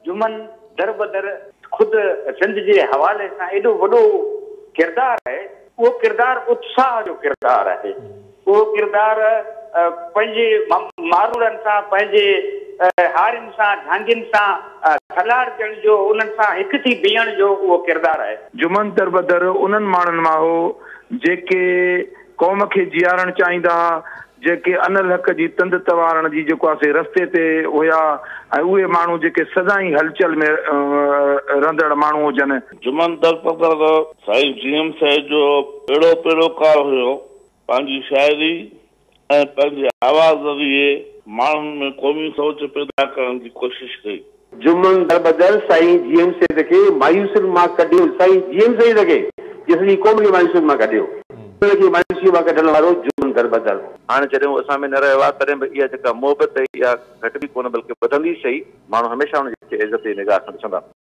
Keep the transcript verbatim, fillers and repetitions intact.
जुमन दर बदर खुद सिंध के हवाले से एडो वडो किरदार है। वो किरदार उत्साह जो किरदार है। वो किरदार मारूड़न से पंहिंजे हारिन से झांगिन से थलार थियण जो उन्हनि सां हिक थी बीहण जो वो किरदार है। जुमन दर बदर उन्हनि माण्हुनि मां हो जेके क़ौम के जियारण चाहींदा, जेके अनल हक जी तंद तवारण जी जेको आहे रस्ते ते हुया, ऐं उहे माण्हू जेके सदाई हलचल में रहंदड़ माण्हू हुजनि। जुमन दर बदर साईं जीएम साहिब जो अहिड़ो पैरोकार हुयो, पंहिंजी शाइरी ऐं पंहिंजे आवाज़ ज़रिए माण्हुनि में क़ौमी सोच पैदा करण जी कोशिश कई। जुमन दर बदर साईं जीएम साहिब खे मायूसियुनि मां कढियो, साईं जीएम साहिब खे जिसकी क़ौम खे मायूसियुनि मां कढियो, मायूसी मां कढण वारो जुमन दर बदर। हाणे जॾहिं असां में न रहियो आहे तॾहिं बि इहा जेका मोहबत इहा घटि बि कोन बल्कि वधंदी शइ, माण्हू हमेशह हुनजी इज़त जी निगाह सां ॾिसंदा।